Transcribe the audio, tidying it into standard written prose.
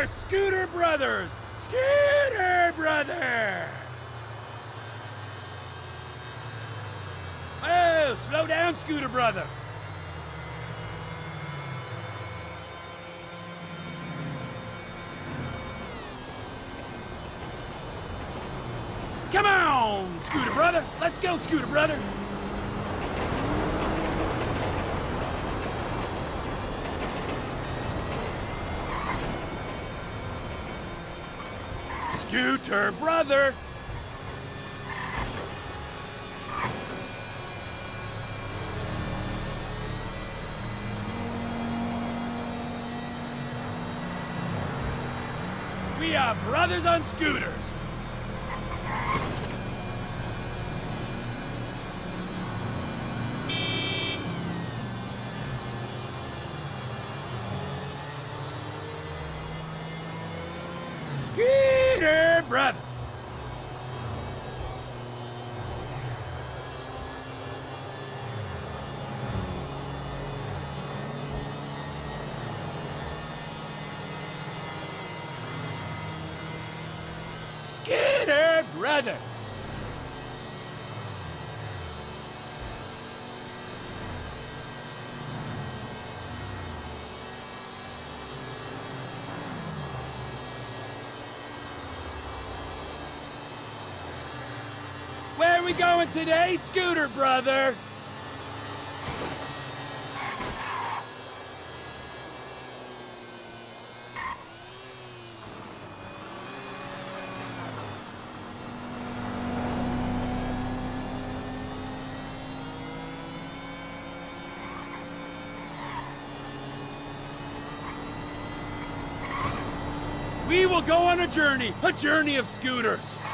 are Scooter Brothers! Scooter Brother! Oh, slow down, Scooter Brother. Come on, Scooter Brother. Let's go, Scooter Brother. Scooter Brother. We are brothers on scooters. Scooter Brother. Scooter Brother. Where are we going today, Scooter Brother? We will go on a journey of scooters.